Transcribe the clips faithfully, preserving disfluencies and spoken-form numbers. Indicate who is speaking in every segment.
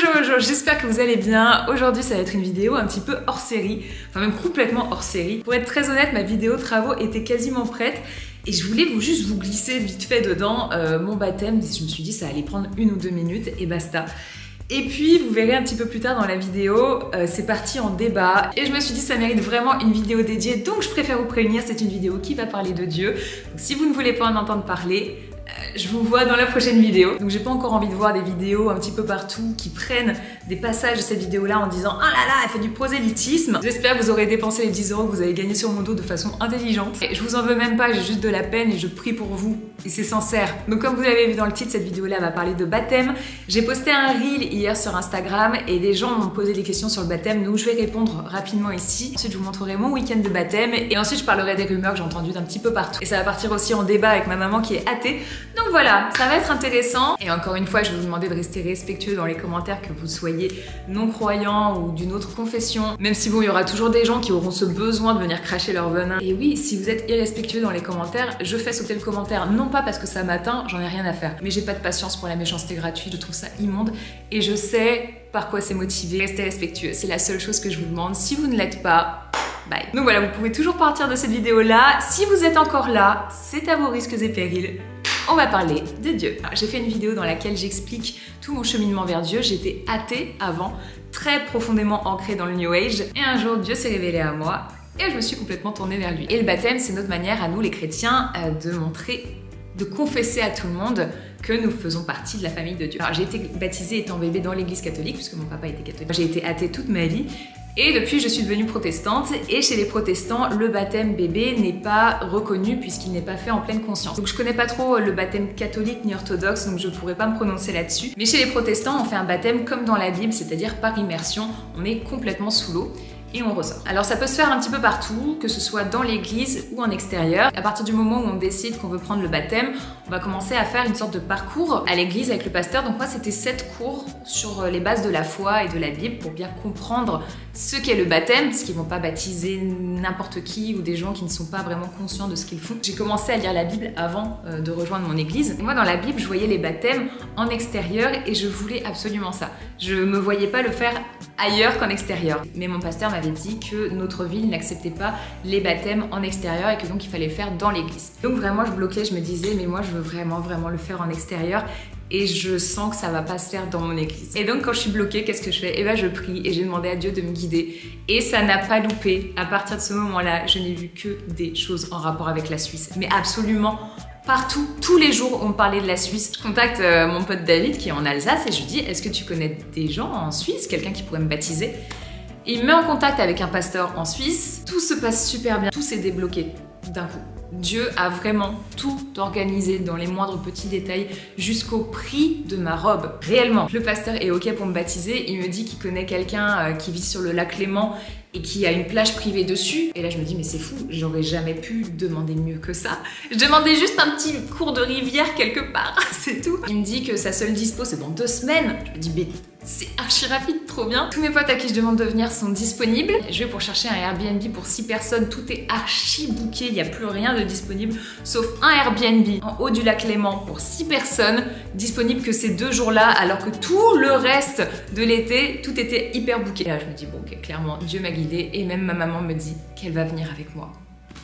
Speaker 1: Bonjour, bonjour, j'espère que vous allez bien. Aujourd'hui ça va être une vidéo un petit peu hors série, enfin même complètement hors série. Pour être très honnête, ma vidéo travaux était quasiment prête et je voulais vous juste vous glisser vite fait dedans euh, mon baptême. Je me suis dit ça allait prendre une ou deux minutes et basta. Et puis vous verrez un petit peu plus tard dans la vidéo, euh, c'est parti en débat et je me suis dit ça mérite vraiment une vidéo dédiée, donc je préfère vous prévenir, c'est une vidéo qui va parler de Dieu. Donc si vous ne voulez pas en entendre parler, euh, je vous vois dans la prochaine vidéo. Donc j'ai pas encore envie de voir des vidéos un petit peu partout qui prennent des passages de cette vidéo là en disant « Ah là là, elle fait du prosélytisme ». J'espère que vous aurez dépensé les dix euros que vous avez gagnés sur mon dos de façon intelligente. Et je vous en veux même pas, j'ai juste de la peine et je prie pour vous. Et c'est sincère. Donc comme vous l'avez vu dans le titre, cette vidéo là va parler de baptême. J'ai posté un reel hier sur Instagram et des gens m'ont posé des questions sur le baptême, donc je vais répondre rapidement ici. Ensuite je vous montrerai mon week-end de baptême et ensuite je parlerai des rumeurs que j'ai entendues d'un petit peu partout. Et ça va partir aussi en débat avec ma maman qui est athée. Donc voilà, ça va être intéressant. Et encore une fois, je vais vous demander de rester respectueux dans les commentaires, que vous soyez non-croyant ou d'une autre confession. Même si bon, il y aura toujours des gens qui auront ce besoin de venir cracher leur venin. Et oui, si vous êtes irrespectueux dans les commentaires, je fais sauter le commentaire. Non pas parce que ça m'atteint, j'en ai rien à faire. Mais j'ai pas de patience pour la méchanceté gratuite, je trouve ça immonde. Et je sais par quoi c'est motivé. Restez respectueux, c'est la seule chose que je vous demande. Si vous ne l'êtes pas, bye. Donc voilà, vous pouvez toujours partir de cette vidéo-là. Si vous êtes encore là, c'est à vos risques et périls. On va parler de Dieu. J'ai fait une vidéo dans laquelle j'explique tout mon cheminement vers Dieu. J'étais athée avant, très profondément ancrée dans le New Age. Et un jour, Dieu s'est révélé à moi et je me suis complètement tournée vers lui. Et le baptême, c'est notre manière à nous, les chrétiens, de montrer, de confesser à tout le monde que nous faisons partie de la famille de Dieu. Alors j'ai été baptisée étant bébé dans l'église catholique, puisque mon papa était catholique. J'ai été athée toute ma vie. Et depuis, je suis devenue protestante, et chez les protestants, le baptême bébé n'est pas reconnu puisqu'il n'est pas fait en pleine conscience. Donc je connais pas trop le baptême catholique ni orthodoxe, donc je pourrais pas me prononcer là-dessus. Mais chez les protestants, on fait un baptême comme dans la Bible, c'est-à-dire par immersion, on est complètement sous l'eau. Et on ressort. Alors ça peut se faire un petit peu partout, que ce soit dans l'église ou en extérieur. À partir du moment où on décide qu'on veut prendre le baptême, on va commencer à faire une sorte de parcours à l'église avec le pasteur. Donc moi c'était sept cours sur les bases de la foi et de la Bible pour bien comprendre ce qu'est le baptême, parce qu'ils vont pas baptiser n'importe qui ou des gens qui ne sont pas vraiment conscients de ce qu'ils font. J'ai commencé à lire la Bible avant euh, de rejoindre mon église. Et moi dans la Bible, je voyais les baptêmes en extérieur et je voulais absolument ça. Je me voyais pas le faire ailleurs qu'en extérieur. Mais mon pasteur m'avait dit que notre ville n'acceptait pas les baptêmes en extérieur et que donc il fallait le faire dans l'église. Donc vraiment je bloquais, je me disais mais moi je veux vraiment vraiment le faire en extérieur et je sens que ça va pas se faire dans mon église. Et donc quand je suis bloquée, qu'est-ce que je fais? Eh ben je prie et j'ai demandé à Dieu de me guider et ça n'a pas loupé. À partir de ce moment-là, je n'ai vu que des choses en rapport avec la Suisse, mais absolument partout, tous les jours on me parlait de la Suisse. Je contacte euh, mon pote David qui est en Alsace et je lui dis est-ce que tu connais des gens en Suisse, quelqu'un qui pourrait me baptiser? Il me met en contact avec un pasteur en Suisse, tout se passe super bien, tout s'est débloqué d'un coup. Dieu a vraiment tout organisé dans les moindres petits détails jusqu'au prix de ma robe. Réellement, le pasteur est ok pour me baptiser, il me dit qu'il connaît quelqu'un qui vit sur le lac Léman et qui a une plage privée dessus. Et là je me dis mais c'est fou, j'aurais jamais pu demander mieux que ça. Je demandais juste un petit cours de rivière quelque part, c'est tout. Il me dit que sa seule dispo c'est dans deux semaines. Je me dis mais c'est archi rapide, trop bien. Tous mes potes à qui je demande de venir sont disponibles. Je vais pour chercher un Airbnb pour six personnes, tout est archi booké, il n'y a plus rien de disponible sauf un Airbnb en haut du lac Léman pour six personnes, disponible que ces deux jours-là alors que tout le reste de l'été, tout était hyper booké. Et là je me dis bon ok, clairement Dieu m'a guidée et même ma maman me dit qu'elle va venir avec moi.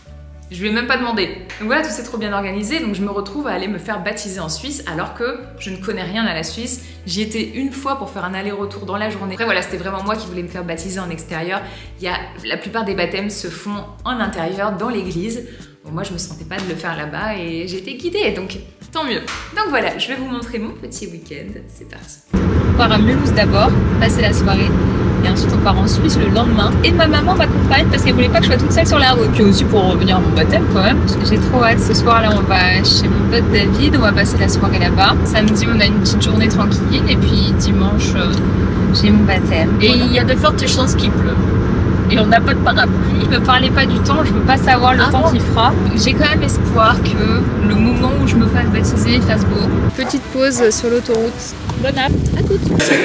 Speaker 1: Je lui ai même pas demandé. Donc voilà, tout c'est trop bien organisé, donc je me retrouve à aller me faire baptiser en Suisse alors que je ne connais rien à la Suisse. J'y étais une fois pour faire un aller-retour dans la journée. Après voilà, c'était vraiment moi qui voulais me faire baptiser en extérieur. Il y a, la plupart des baptêmes se font en intérieur, dans l'église. Bon, moi je me sentais pas de le faire là-bas et j'ai été guidée, donc tant mieux. Donc voilà, je vais vous montrer mon petit week-end, c'est parti.
Speaker 2: On part à Mulhouse d'abord, passer la soirée. Et ensuite on part en Suisse le lendemain. Et ma maman m'accompagne parce qu'elle voulait pas que je sois toute seule sur la route. Puis aussi pour revenir à mon baptême quand même. Parce que j'ai trop hâte. Ce soir là on va chez mon pote David, on va passer la soirée là-bas. Samedi on a une petite journée tranquille et puis dimanche euh, j'ai mon baptême. Et il y a de fortes chances qu'il pleut. Et on n'a pas de parapluie. Ne me parlez pas du temps, je veux pas savoir le ah temps qu'il fera. J'ai quand même espoir que le moment où je me fasse baptiser fasse beau. Petite pause sur l'autoroute. Bonne app, à toutes.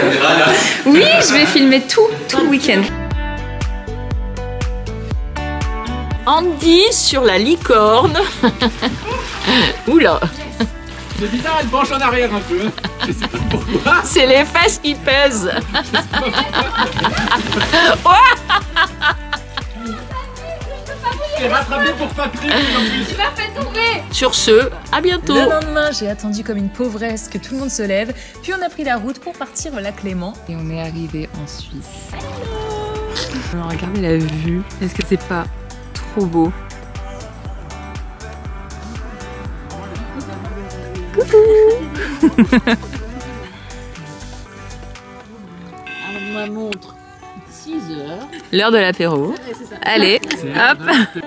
Speaker 2: Oui, je vais filmer tout, tout le week-end.
Speaker 3: Andy sur la licorne. Oula. C'est bizarre, elle penche en arrière un peu. Je sais pas pourquoi.
Speaker 2: C'est les fesses qui pèsent.
Speaker 3: Elle est rattrapée pour pas plier en plus.
Speaker 2: Tu m'as fait tomber.
Speaker 4: Sur ce, à bientôt.
Speaker 1: Le lendemain, j'ai attendu comme une pauvresse que tout le monde se lève, puis on a pris la route pour partir au lac Léman. Et on est arrivé en Suisse. Alors, regardez la vue. Est-ce que c'est pas trop beau?
Speaker 4: On me montre six heures.
Speaker 1: L'heure de l'apéro. Allez, hop.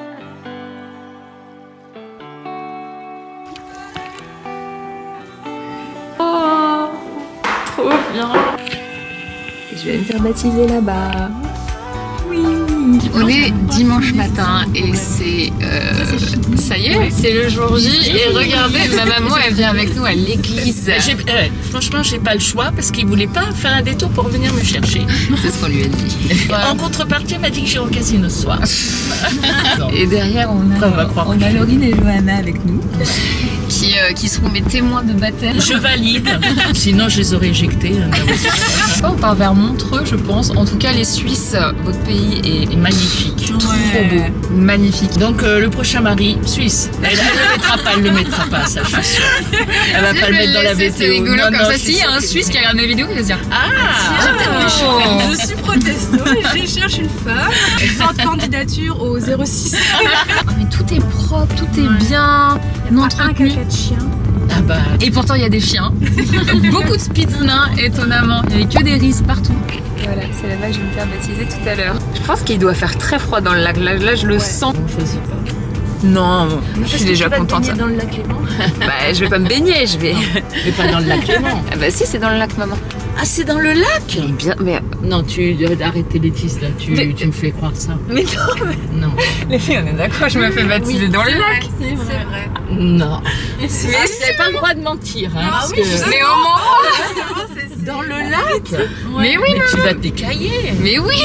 Speaker 1: Oh, trop bien. Je vais me faire baptiser là-bas. Oui.
Speaker 2: On est dimanche matin et c'est... Euh, ça y est, c'est le jour J. Et regardez, ma maman, elle vient avec nous à l'église.
Speaker 4: J'ai- euh, franchement, j'ai pas le choix parce qu'il voulait pas faire un détour pour venir me chercher.
Speaker 2: C'est ce qu'on lui a dit.
Speaker 4: En contrepartie, elle m'a dit que j'irai au casino ce soir.
Speaker 2: Et derrière, on
Speaker 4: Après, on va
Speaker 2: a,
Speaker 4: croire.
Speaker 2: on a Laurine et Johanna avec nous. Qui, euh, qui seront mes témoins de baptême.
Speaker 4: Je valide. Sinon, je les aurais éjectés.
Speaker 2: On part vers Montreux, je pense. En tout cas, les Suisses, votre pays est
Speaker 4: Magnifique.
Speaker 2: trop beau. Magnifique.
Speaker 4: Donc, euh, le prochain mari, Suisse. Elle, elle le mettra pas, elle le mettra pas, ça, je suis sûre. Elle va pas le mettre dans la
Speaker 2: C'est
Speaker 4: V T O.
Speaker 2: rigolo
Speaker 4: Non,
Speaker 2: comme
Speaker 4: non,
Speaker 2: ça.
Speaker 4: je
Speaker 2: Si,
Speaker 4: suis
Speaker 2: il y a un
Speaker 4: sûre que-
Speaker 2: Suisse qui regarde mes vidéos, il va se dire
Speaker 4: Ah,
Speaker 5: Je suis protesto et je cherche une femme. Sans candidature au zéro six.
Speaker 2: Ah, mais tout est propre, tout est bien entretenu.
Speaker 5: de chien.
Speaker 4: Ah bah,
Speaker 2: Et pourtant, il y a des chiens. Beaucoup de spitz nains, étonnamment. Il n'y avait que des rises partout.
Speaker 1: Voilà, c'est là-bas que je vais me faire baptiser tout à l'heure. Je pense qu'il doit faire très froid dans le lac. Là, là je le sens.
Speaker 4: on choisit pas.
Speaker 1: Non, je suis déjà contente.
Speaker 5: dans le lac Léman.
Speaker 1: Bah, je vais pas me baigner, je vais.
Speaker 4: Mais pas dans le lac Léman.
Speaker 1: Ah bah si, c'est dans le lac, maman.
Speaker 4: Ah, c'est dans le lac?
Speaker 1: Mais bien, mais,
Speaker 4: Non, tu arrête tes bêtises là, tu,
Speaker 1: Mais-
Speaker 4: tu me fais croire ça.
Speaker 1: mais non, mais...
Speaker 4: Non.
Speaker 1: Les filles, on est d'accord, je me fais baptiser dans le lac.
Speaker 5: C'est vrai.
Speaker 4: Non.
Speaker 1: Mais
Speaker 4: Vous n'avez pas le droit de mentir. Hein, parce
Speaker 5: oui,
Speaker 4: que...
Speaker 5: je
Speaker 1: Mais au moins.
Speaker 4: Dans le lac?
Speaker 2: Mais oui,
Speaker 4: Mais tu vas t'écailler.
Speaker 2: mais oui.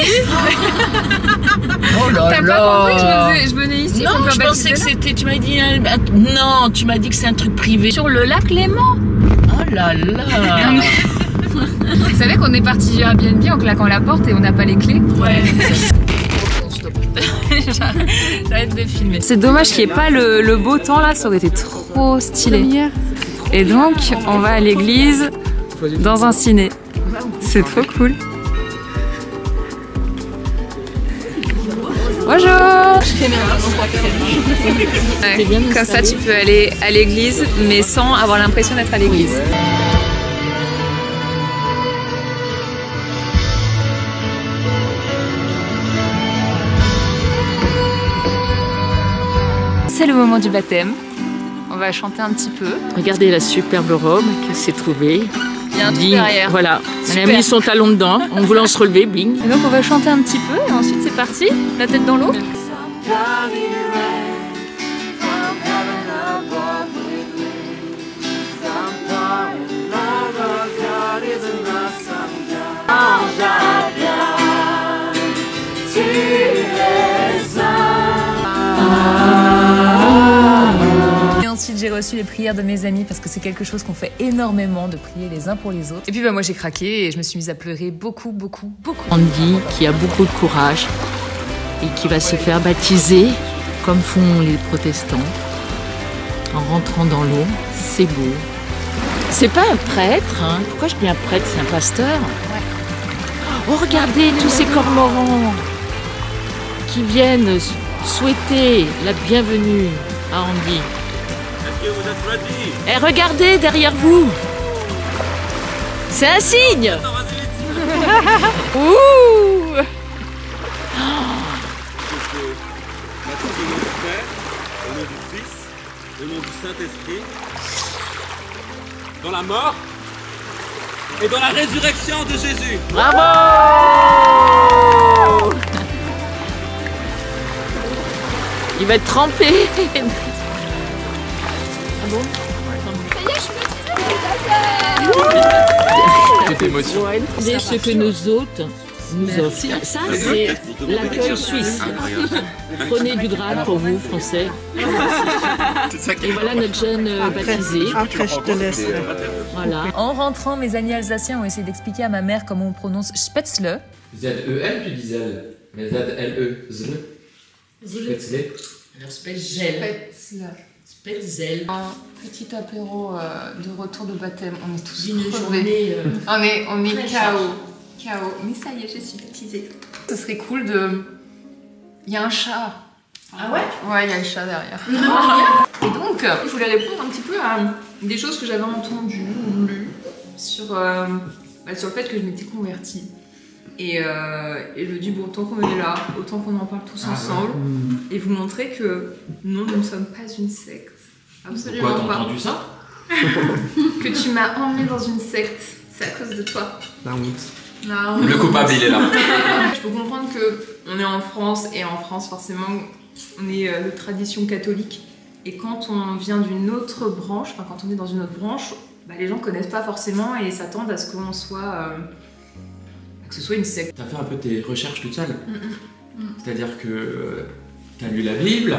Speaker 4: Oh là
Speaker 2: T'as
Speaker 4: là.
Speaker 2: pas compris que je, me faisais- je venais ici pour
Speaker 4: Non,
Speaker 2: me
Speaker 4: je
Speaker 2: faire
Speaker 4: pensais
Speaker 2: baptiser
Speaker 4: que
Speaker 2: là.
Speaker 4: c'était. Tu m'as dit. un- un- Non, tu m'as dit que c'est un truc privé.
Speaker 2: Sur le lac Léman.
Speaker 4: Oh là là.
Speaker 2: Vous savez qu'on est parti du Airbnb en claquant la porte et on n'a pas les clés.
Speaker 4: Ouais.
Speaker 2: J'arrête de filmer.
Speaker 1: C'est dommage qu'il n'y ait pas le, le beau temps là, ça aurait été trop stylé. Et donc, on va à l'église dans un ciné. C'est trop cool. Bonjour. Ouais,
Speaker 4: bien
Speaker 1: comme ça,
Speaker 4: installé.
Speaker 1: tu peux aller à l'église, mais sans avoir l'impression d'être à l'église. C'est le moment du baptême. On va chanter un petit peu.
Speaker 4: Regardez la superbe robe qu'elle s'est trouvée.
Speaker 1: Il y a un truc
Speaker 4: Bing.
Speaker 1: derrière.
Speaker 4: Voilà. Elle a
Speaker 1: Super.
Speaker 4: mis son talon dedans. On voulait se relever, bing.
Speaker 1: Et donc on va chanter un petit peu et ensuite c'est parti, la tête dans l'eau. Et ensuite j'ai reçu les prières de mes amis parce que c'est quelque chose qu'on fait énormément, de prier les uns pour les autres. Et puis bah moi j'ai craqué et je me suis mise à pleurer beaucoup, beaucoup, beaucoup.
Speaker 4: Andy, qui a beaucoup de courage et qui va se faire baptiser, comme font les protestants, en rentrant dans l'eau. C'est beau. C'est pas un prêtre, hein. Pourquoi je dis un prêtre? C'est un pasteur. Oh, regardez tous ces cormorans qui viennent souhaiter la bienvenue à Andy. Et regardez derrière vous. C'est un signe. Ouh.
Speaker 6: Baptisé au nom du Père, au nom du Fils, au nom du Saint-Esprit, dans la mort et dans la résurrection de Jésus.
Speaker 4: Bravo. Il va être trempé. Regardez ce que nos hôtes nous offrent. Ça, c'est l'accueil suisse. Prenez du grade pour vous, Français.
Speaker 6: C'est ça qui
Speaker 4: Et voilà notre jeune euh, baptisé.
Speaker 3: Après, je te laisse.
Speaker 4: Voilà.
Speaker 1: En rentrant, mes amis alsaciens ont essayé d'expliquer à ma mère comment on prononce Spätzle.
Speaker 7: Z E L, tu dis Zel. Mais Z L E, Zl. Spätzle.
Speaker 4: Alors Spätzle. Spätzle.
Speaker 1: Un petit apéro euh, de retour de baptême. On est tous
Speaker 4: Une
Speaker 1: crevés.
Speaker 4: journée. euh,
Speaker 1: On est, on est
Speaker 4: Très
Speaker 1: K O. K O. Mais ça y est, je suis baptisée. Ce serait cool de... Il y a un chat.
Speaker 4: Ah ouais?
Speaker 1: Ouais, il y a le chat derrière. Et donc, euh, je voulais répondre un petit peu à des choses que j'avais entendues ou lues sur, euh, bah, sur le fait que je m'étais convertie. Et, euh, et je me dis, bon, tant qu'on est là, autant qu'on en parle tous
Speaker 7: Ah
Speaker 1: ensemble
Speaker 7: ouais.
Speaker 1: et vous montrer que non, nous ne sommes pas une secte. Absolument
Speaker 7: Pourquoi, t'as
Speaker 1: pas.
Speaker 7: entendu ça?
Speaker 1: Que tu m'as emmené dans une secte, c'est à cause de toi.
Speaker 3: La honte.
Speaker 1: Non,
Speaker 7: Le coupable, il est là.
Speaker 1: je peux comprendre qu'on est en France et en France, forcément, on est euh, de tradition catholique. Et quand on vient d'une autre branche, enfin quand on est dans une autre branche, bah, les gens connaissent pas forcément et s'attendent à ce qu'on soit, euh, que ce soit une secte.
Speaker 7: T'as fait un peu tes recherches toute seule.
Speaker 1: Mm, mm.
Speaker 7: C'est-à-dire que euh, t'as lu la Bible,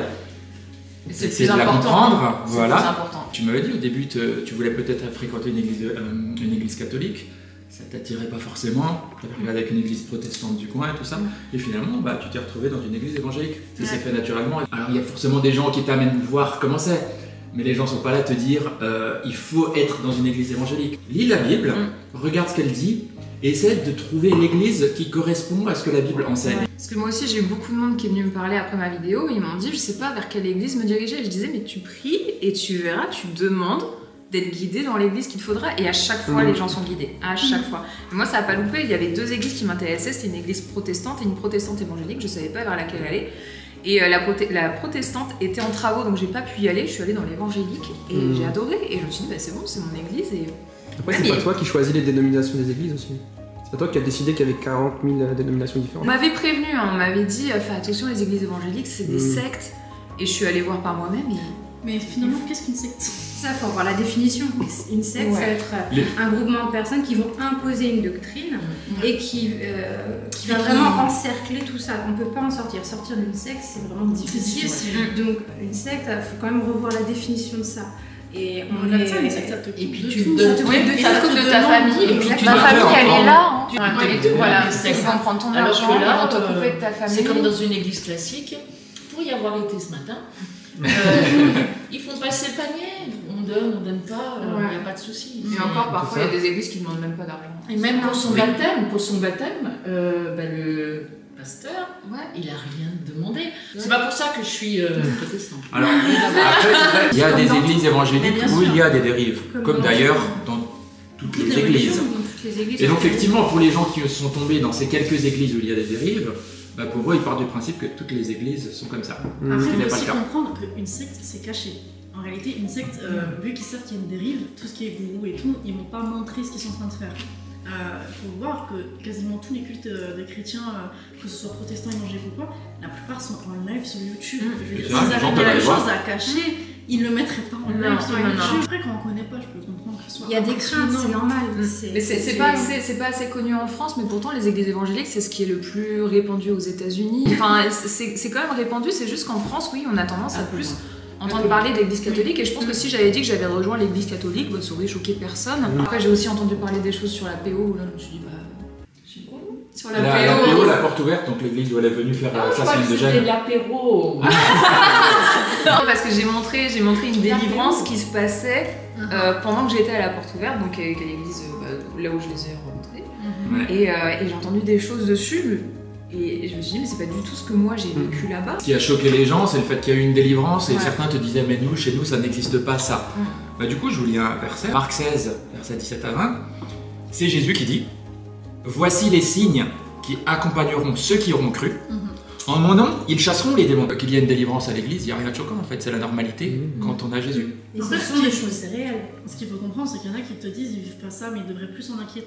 Speaker 1: Et c'est
Speaker 7: essayé
Speaker 1: plus
Speaker 7: de la
Speaker 1: important.
Speaker 7: comprendre,
Speaker 1: C'est
Speaker 7: voilà.
Speaker 1: plus important.
Speaker 7: Tu m'avais dit au début que tu voulais peut-être fréquenter une église, euh, une église catholique. Ça t'attirait pas forcément, tu avais regardé avec une église protestante du coin et tout ça, et finalement bah, tu t'es retrouvé dans une église évangélique. Ça s'est fait naturellement. Alors il y a forcément des gens qui t'amènent voir comment c'est, mais les gens sont pas là à te dire euh, il faut être dans une église évangélique. Lis la Bible,
Speaker 1: Mm.
Speaker 7: regarde ce qu'elle dit, et essaie de trouver l'église qui correspond à ce que la Bible enseigne.
Speaker 1: Ouais. Parce que moi aussi j'ai eu beaucoup de monde qui est venu me parler après ma vidéo, ils m'ont dit je sais pas vers quelle église me diriger, et je disais mais tu pries et tu verras, tu demandes d'être guidé dans l'église qu'il te faudra, et à chaque fois
Speaker 3: Mmh.
Speaker 1: les gens sont guidés, à chaque mmh. fois. Mais moi ça a pas loupé, il y avait deux églises qui m'intéressaient, c'était une église protestante et une protestante évangélique, je savais pas vers laquelle aller. Et euh, la, proté la protestante était en travaux donc j'ai pas pu y aller, je suis allée dans l'évangélique et mmh. j'ai adoré, et je me suis dit bah, c'est bon, c'est mon église. Et...
Speaker 3: Après,
Speaker 1: ouais,
Speaker 3: c'est
Speaker 1: mais...
Speaker 3: pas toi qui choisis les dénominations des églises aussi. C'est pas toi qui as décidé qu'il y avait quarante mille dénominations différentes.
Speaker 1: On m'avait prévenu, hein, on m'avait dit euh, fais attention, les églises évangéliques c'est des mmh. sectes, et je suis allée voir par moi-même. Et...
Speaker 5: Mais finalement, qu'est-ce qu'une secte?
Speaker 8: Ça, il faut avoir la définition. Une secte,
Speaker 1: Ouais.
Speaker 8: ça va être
Speaker 7: Les...
Speaker 8: un groupement de personnes qui vont imposer une doctrine
Speaker 1: mmh.
Speaker 8: et qui, euh, qui va vraiment encercler tout ça. On ne peut pas en sortir. Sortir d'une secte, c'est vraiment difficile.
Speaker 1: Mmh.
Speaker 8: Donc, une secte, il faut quand même revoir la définition de ça. Et on
Speaker 5: Au-delà
Speaker 8: est...
Speaker 5: de ça, les sectes, ça te
Speaker 4: Et puis
Speaker 5: coupe
Speaker 4: tu
Speaker 5: de tout.
Speaker 4: te donnes-
Speaker 5: Ça te
Speaker 1: Oui,
Speaker 5: coupe
Speaker 1: de
Speaker 5: de-
Speaker 1: ta,
Speaker 5: ça te
Speaker 1: de ta
Speaker 5: demande-
Speaker 1: famille,
Speaker 7: et puis tu
Speaker 1: ma
Speaker 7: dois
Speaker 1: famille
Speaker 7: faire
Speaker 1: elle est
Speaker 7: en-
Speaker 1: là, hein.
Speaker 4: Tu
Speaker 1: Ouais,
Speaker 4: te
Speaker 1: et
Speaker 4: donnes-
Speaker 1: voilà,
Speaker 4: mais
Speaker 1: ils
Speaker 4: c'est-
Speaker 1: vont prendre ton
Speaker 4: Alors
Speaker 1: argent,
Speaker 4: que
Speaker 1: ils
Speaker 4: là,
Speaker 1: vont te
Speaker 4: euh,
Speaker 1: couper de ta famille.
Speaker 4: c'est comme dans une église classique. Pour y avoir été ce matin, euh, ils font passer le panier. On donne, on donne pas, il
Speaker 1: Ouais.
Speaker 4: n'y a pas de souci.
Speaker 1: Et encore, parfois, il
Speaker 3: ça.
Speaker 1: y a des églises qui ne demandent même pas d'argent.
Speaker 4: Et même pour son
Speaker 7: Oui.
Speaker 4: baptême, pour son baptême, euh, bah, le pasteur,
Speaker 1: Ouais.
Speaker 4: il a rien demandé. C'est pas pour ça que je suis euh, protestante.
Speaker 7: Alors, après, c'est vrai, il y a des églises évangéliques
Speaker 5: Mais bien
Speaker 7: où
Speaker 5: sûr.
Speaker 7: il y a des dérives,
Speaker 8: Comme
Speaker 7: comme
Speaker 8: dans-
Speaker 7: d'ailleurs dans toutes les églises.
Speaker 8: Toutes les églises
Speaker 7: Et donc,
Speaker 8: sont-
Speaker 7: effectivement, pour les gens qui sont tombés dans ces quelques églises où il y a des dérives, bah, pour eux, ils partent du principe que toutes les églises sont comme ça.
Speaker 3: Mmh.
Speaker 5: Après,
Speaker 7: Ce qui
Speaker 5: il
Speaker 7: n'est
Speaker 5: faut
Speaker 7: pas
Speaker 5: aussi
Speaker 7: le cas.
Speaker 5: comprendre qu'une secte, c'est caché. En réalité, une secte, euh, vu qu'ils savent qu'il y a une dérive, tout ce qui est gourou et tout, ils vont pas montrer ce qu'ils sont en train de faire. Il faut voir que quasiment tous les cultes euh, des chrétiens, euh, que ce soit protestants, évangéliques ou quoi, la plupart sont en live sur YouTube.
Speaker 1: Mmh.
Speaker 5: Je veux dire,
Speaker 7: C'est vrai,
Speaker 5: s'ils
Speaker 7: les gens
Speaker 5: avaient
Speaker 7: peuvent
Speaker 5: quelque
Speaker 7: aller voir.
Speaker 5: chose à cacher, ils le mettraient pas en
Speaker 1: Non,
Speaker 5: live sur
Speaker 1: non,
Speaker 5: YouTube.
Speaker 1: non.
Speaker 5: Après, quand on connaît pas, je peux comprendre que ce soit
Speaker 8: Il y a des craintes, c'est
Speaker 5: impressionnant.
Speaker 8: normal.
Speaker 1: Mais c'est c'est pas, assez- c'est pas assez connu en France, mais pourtant les églises évangéliques c'est ce qui est le plus répandu aux États-Unis. Enfin, c'est c'est quand même répandu, c'est juste qu'en France, oui, on a tendance à plus entendre parler de l'église catholique, et je pense que si j'avais dit que j'avais rejoint l'église catholique, bah, ça aurait choqué personne. Après, j'ai aussi entendu parler des choses sur la P O, où là je me suis dit, bah. je sais pas. Sur la,
Speaker 7: La, la P O,
Speaker 1: P O.
Speaker 7: la porte ouverte, donc l'église où elle est venue faire euh, sa semaine de
Speaker 4: C'était
Speaker 7: jeûne.
Speaker 4: l'apéro.
Speaker 1: Non, parce que j'ai montré, j'ai montré une délivrance qui se passait euh, pendant que j'étais à la porte ouverte, donc avec l'église euh, bah, là où je les ai rencontrés.
Speaker 7: Ouais.
Speaker 1: Et, euh, et j'ai entendu des choses dessus, et je me suis dit, mais c'est pas du tout ce que moi j'ai vécu là-bas.
Speaker 7: Ce qui a choqué les gens, c'est le fait qu'il y a eu une délivrance, et
Speaker 1: Ouais.
Speaker 7: certains te disaient, mais nous, chez nous, ça n'existe pas ça.
Speaker 1: Mm.
Speaker 7: Bah, du coup, je vous lis un verset, Marc seize, verset dix-sept à vingt. C'est Jésus qui dit, voici les signes qui accompagneront ceux qui auront cru. En mon nom, ils chasseront les démons. Qu'il y ait une délivrance à l'église, il n'y a rien de choquant en fait, c'est la normalité
Speaker 3: Mmh.
Speaker 7: quand on a Jésus.
Speaker 8: Et ce
Speaker 5: Après,
Speaker 8: sont
Speaker 5: ce qui-
Speaker 8: des choses réelles.
Speaker 5: Ce qu'il faut comprendre, c'est qu'il y en a qui te disent ils vivent pas ça, mais ils devraient plus s'en inquiéter.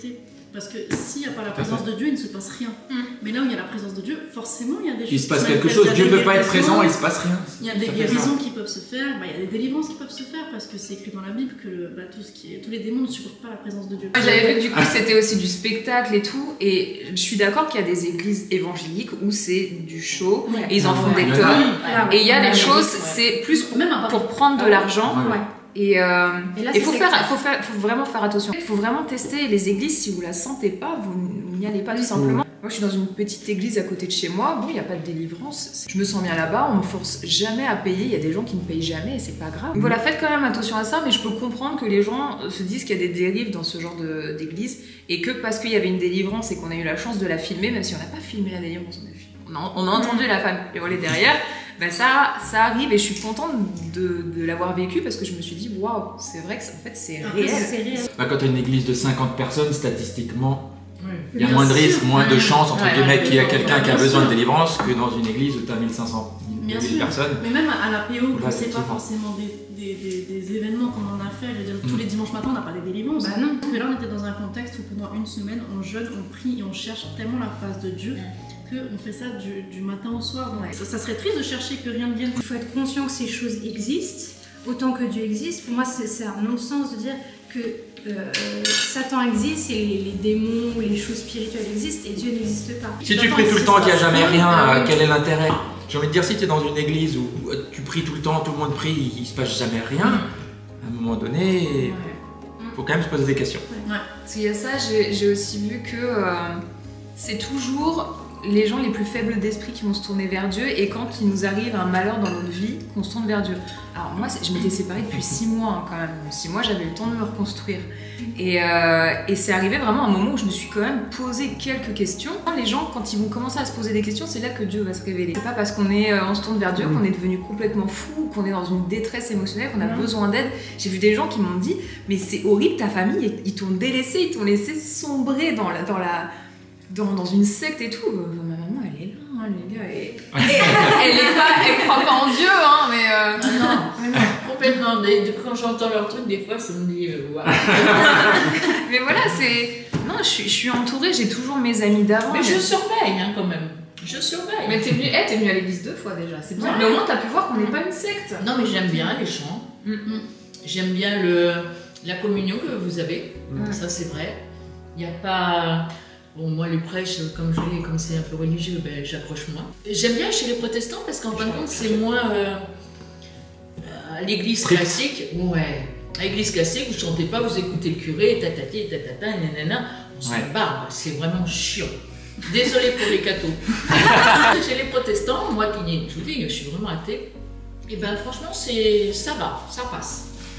Speaker 5: Parce que s'il n'y a pas la présence de Dieu, il ne se passe rien. Mm. Mais là où il y a la présence de Dieu, forcément, il y a des choses.
Speaker 7: Il se passe quelque chose, Dieu ne peut pas être présent, il se passe rien.
Speaker 5: Il y a des guérisons qui peuvent se faire, bah, il y a des délivrances qui peuvent se faire, parce que c'est écrit dans la Bible que le, bah, tout ce qui est, tous les démons ne supportent pas la présence de Dieu.
Speaker 1: J'avais vu que du coup c'était aussi du spectacle et tout, et je suis d'accord qu'il y a des églises évangéliques où c'est du show, ouais. et ils en font ouais. des tonnes, ouais. et il y a des choses, c'est plus pour, pour prendre de l'argent. Ouais. Ouais. Et euh, il faut, faire, faut, faire, faut vraiment faire attention. Il faut vraiment tester les églises. Si vous la sentez pas, vous n'y allez pas tout simplement. Mmh. Moi, je suis dans une petite église à côté de chez moi. Bon, il n'y a pas de délivrance. Je me sens bien là-bas. On me force jamais à payer. Il y a des gens qui ne payent jamais et c'est pas grave. Donc voilà, faites quand même attention à ça. Mais je peux comprendre que les gens se disent qu'il y a des dérives dans ce genre d'église et que parce qu'il y avait une délivrance et qu'on a eu la chance de la filmer, même si on n'a pas filmé la délivrance, on a, filmé, on a, on a entendu la femme hurler derrière. Ben ça, ça arrive et je suis contente de, de l'avoir vécu parce que je me suis dit waouh, c'est vrai que en fait c'est réel. réel.
Speaker 7: Bah, quand tu as une église de cinquante personnes, statistiquement, il y a moins de risques, moins de chances entre guillemets qu'il y a quelqu'un qui a besoin de délivrance que dans une église où tu as mille cinq cents personnes.
Speaker 5: Mais même à la P O, bah, c'est pas forcément des, des, des, des événements qu'on en a fait. Je veux dire, tous mm. les dimanches matins, on n'a pas des délivrances. Bah non. Parce que là, on était dans un contexte où pendant une semaine, on jeûne, on prie et on cherche tellement la face de Dieu. On fait ça du, du matin au soir. Donc ouais. ça, ça serait triste de chercher que rien ne vienne.
Speaker 8: Il faut être conscient que ces choses existent, autant que Dieu existe. Pour moi, c'est un non-sens de dire que euh, Satan existe et les, les démons ou les choses spirituelles existent et Dieu n'existe pas.
Speaker 7: Si tu pries tout le temps qu'il n'y a jamais rien, euh, quel est l'intérêt? J'ai envie de dire, si tu es dans une église où tu pries tout le temps, tout le monde prie, il ne se passe jamais rien, à un moment donné, il ouais. faut quand même se poser des questions.
Speaker 1: Ouais. Parce qu'il y a ça, j'ai aussi vu que euh, c'est toujours les gens les plus faibles d'esprit qui vont se tourner vers Dieu et quand il nous arrive un malheur dans notre vie, qu'on se tourne vers Dieu. Alors moi, je m'étais séparée depuis six mois hein, quand même. Six mois, j'avais le temps de me reconstruire. Et, euh, et c'est arrivé vraiment un moment où je me suis quand même posé quelques questions. Les gens, quand ils vont commencer à se poser des questions, c'est là que Dieu va se révéler. C'est pas parce qu'on est, on se tourne vers Dieu qu'on est devenu complètement fou, qu'on est dans une détresse émotionnelle, qu'on a mmh. besoin d'aide. J'ai vu des gens qui m'ont dit, mais c'est horrible, ta famille, ils t'ont délaissé, ils t'ont laissé sombrer dans la... Dans la Dans, dans une secte et tout. Ma maman, elle est là, hein, les gars. Et, et, elle est pas, elle croit pas en Dieu, hein, mais. Euh...
Speaker 9: Ah non, mais non, complètement. Des, quand j'entends leur truc, des fois, ça me dit. Euh, wow.
Speaker 1: Mais voilà, c'est. Non, je suis, je suis entourée, j'ai toujours mes amis d'avant.
Speaker 9: Mais, mais je surveille, hein, quand même. Je surveille.
Speaker 1: Mais t'es venue, hey, t'es venue à l'église deux fois déjà, c'est bien. Ouais. Mais au moins, t'as pu voir qu'on n'est pas une secte.
Speaker 9: Non, mais j'aime bien les chants. Mm -hmm. J'aime bien le, la communion que vous avez. Mm. Ça, c'est vrai. Il n'y a pas. Bon, moi, les prêches, comme je l'ai, comme c'est un peu religieux, ben, j'accroche moins. J'aime bien chez les protestants parce qu'en fin de compte, c'est moins euh, à l'église classique. Ouais. À l'église classique, vous ne chantez pas, vous écoutez le curé, tatati, tatata, nanana. On se ouais. barbe, c'est vraiment chiant. Désolée pour les cathos. Chez les protestants, moi qui je vous dis, je suis vraiment athée, et ben franchement, ça va, ça passe.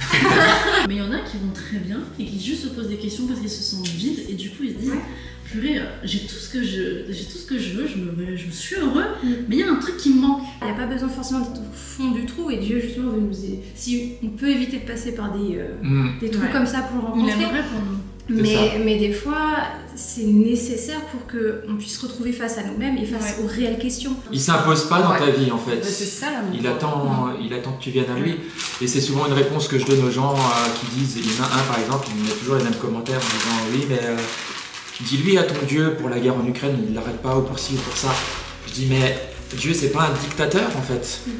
Speaker 5: Mais il y en a qui vont très bien et qui juste se posent des questions parce qu'ils se sentent vides et du coup ils se disent purée, j'ai tout ce que je j'ai tout ce que je veux, je, me, je suis heureux, mm. mais il y a un truc qui me manque.
Speaker 8: Il n'y a pas besoin forcément d'être au fond du trou et Dieu justement veut nous aider. Si on peut éviter de passer par des, euh, mm. des trous ouais. comme ça pour le rencontrer.
Speaker 5: Il aimerait pour nous.
Speaker 8: Mais, mais des fois, c'est nécessaire pour qu'on puisse se retrouver face à nous-mêmes et face ouais. aux réelles questions.
Speaker 7: Il s'impose pas dans ouais. ta vie en fait.
Speaker 1: C'est ça l'amour.
Speaker 7: Il attend, ouais. il attend que tu viennes à lui. Et c'est souvent une réponse que je donne aux gens euh, qui disent, il y en a un par exemple, il met toujours les mêmes commentaires en disant oui mais euh, dis-lui à ton Dieu pour la guerre en Ukraine, il l'arrête pas ou pour ci ou pour ça. Je dis mais Dieu c'est pas un dictateur en fait. Mm.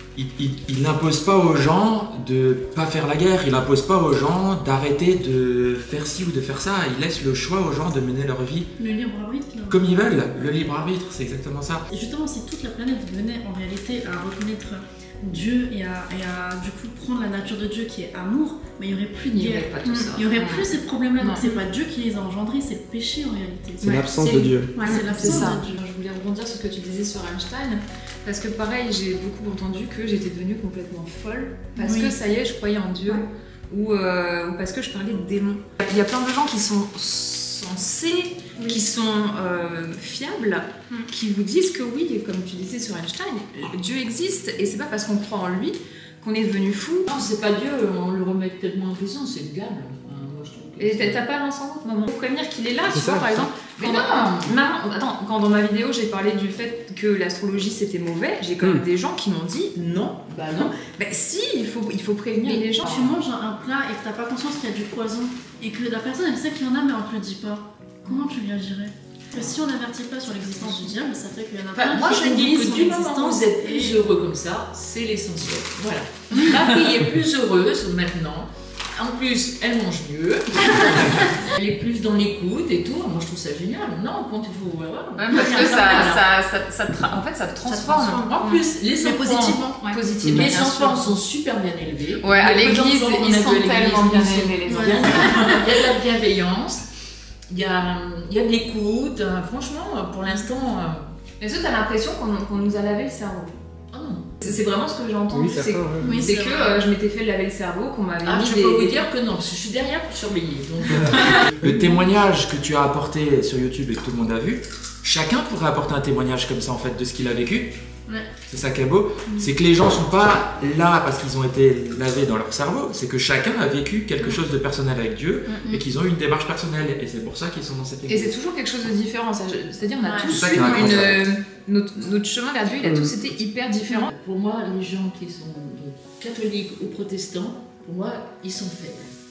Speaker 7: Il n'impose pas aux gens de pas faire la guerre, il n'impose pas aux gens d'arrêter de faire ci ou de faire ça, il laisse le choix aux gens de mener leur vie
Speaker 5: le libre arbitre, là.
Speaker 7: Comme ils veulent, le libre arbitre, c'est exactement ça.
Speaker 5: Et justement, si toute la planète venait en réalité à reconnaître Dieu et à, et à du coup prendre la nature de Dieu qui est amour, mais il n'y aurait plus de guerre, il n'y aurait, mmh. aurait plus ces problèmes-là, donc c'est pas Dieu qui les a engendrés, c'est le péché en réalité.
Speaker 3: C'est ouais, l'absence de Dieu.
Speaker 1: Ouais, c'est l'absence de Dieu. Je voulais rebondir sur ce que tu disais sur Einstein. Parce que pareil, j'ai beaucoup entendu que j'étais devenue complètement folle parce oui. que ça y est, je croyais en Dieu ouais. ou, euh, ou parce que je parlais de démons. Il y a plein de gens qui sont sensés, oui. qui sont euh, fiables, mm. qui vous disent que oui, comme tu disais sur Einstein, Dieu existe et c'est pas parce qu'on croit en lui qu'on est devenu fou.
Speaker 9: Non, c'est pas Dieu, on le remet tellement en question, c'est le diable.
Speaker 1: Et t'as pas l'encendant, maman, pour prévenir qu'il est là, tu
Speaker 3: ça,
Speaker 1: vois, par exemple. Mais non, maman, attends, quand dans ma vidéo j'ai parlé du fait que l'astrologie c'était mauvais, j'ai quand même mm. des gens qui m'ont dit non, bah non, bah si, il faut, il faut prévenir
Speaker 5: mais
Speaker 1: les gens.
Speaker 5: Tu manges un plat et que t'as pas conscience qu'il y a du poison et que la personne elle sait qu'il y en a mais on te le dit pas. comment tu réagirais? Que si on n'avertit pas sur l'existence du diable, ça fait qu'il y en a
Speaker 9: Enfin,
Speaker 5: plein
Speaker 9: moi,
Speaker 5: qui
Speaker 9: je dis
Speaker 5: oublient
Speaker 9: que
Speaker 5: son
Speaker 9: du moment où
Speaker 5: existence
Speaker 9: vous êtes
Speaker 5: et-
Speaker 9: plus heureux comme ça, c'est l'essentiel. Voilà. Ma fille est plus heureuse maintenant. En plus, elle mange mieux. Elle est plus dans l'écoute et tout. Moi, je trouve ça génial. Non, quand il faut voir.
Speaker 2: Ouais, parce que ça, ça, ça, ça te tra- en fait, ça te transforme.
Speaker 5: transforme.
Speaker 9: En plus, les
Speaker 5: Mais
Speaker 9: enfants,
Speaker 5: positivement, ouais.
Speaker 2: Positivement.
Speaker 9: les
Speaker 2: bien
Speaker 9: enfants
Speaker 2: sûr.
Speaker 9: sont super bien élevés.
Speaker 2: Ouais, à
Speaker 9: Il y a peu
Speaker 2: l'église,
Speaker 9: d'enfants qu'on
Speaker 2: ils
Speaker 9: a
Speaker 2: sont
Speaker 9: vu à l'église,
Speaker 2: tellement bien
Speaker 9: ils sont-
Speaker 2: élevés, les
Speaker 9: Il y a-
Speaker 2: enfants.
Speaker 9: il y a de la bienveillance. Il y a, il y a de l'écoute. Euh, Franchement, pour l'instant. euh,
Speaker 2: Est-ce que t'as l'impression qu'on qu'on nous a lavé le cerveau?
Speaker 9: Oh non.
Speaker 2: C'est c'est vraiment ce que j'ai entendu.
Speaker 3: Oui,
Speaker 2: c'est
Speaker 3: certain, ouais.
Speaker 5: Oui,
Speaker 2: c'est
Speaker 5: c'est
Speaker 2: que
Speaker 5: vrai.
Speaker 2: euh, je m'étais fait laver le cerveau, qu'on m'avait
Speaker 9: Ah,
Speaker 2: mis
Speaker 9: je
Speaker 2: des...
Speaker 9: peux vous
Speaker 2: des-
Speaker 9: dire que non, parce que je suis derrière pour surveiller. Donc, euh,
Speaker 7: Le témoignage que tu as apporté sur YouTube et que tout le monde a vu, chacun pourrait apporter un témoignage comme ça en fait de ce qu'il a vécu.
Speaker 5: Ouais.
Speaker 7: C'est ça qui est beau, c'est que les gens sont pas là parce qu'ils ont été lavés dans leur cerveau, c'est que chacun a vécu quelque chose de personnel avec Dieu et qu'ils ont eu une démarche personnelle et c'est pour ça qu'ils sont dans cette
Speaker 2: Et
Speaker 7: église.
Speaker 2: c'est toujours quelque chose de différent. ça. Je- C'est-à-dire, on a
Speaker 5: Ouais.
Speaker 2: tous
Speaker 7: C'est ça
Speaker 2: eu
Speaker 7: qui est incroyable.
Speaker 2: une, euh, notre, notre chemin vers Dieu, il a
Speaker 3: Mm.
Speaker 2: tous été hyper différent.
Speaker 9: pour moi, les gens qui sont catholiques ou protestants, pour moi, ils sont faibles.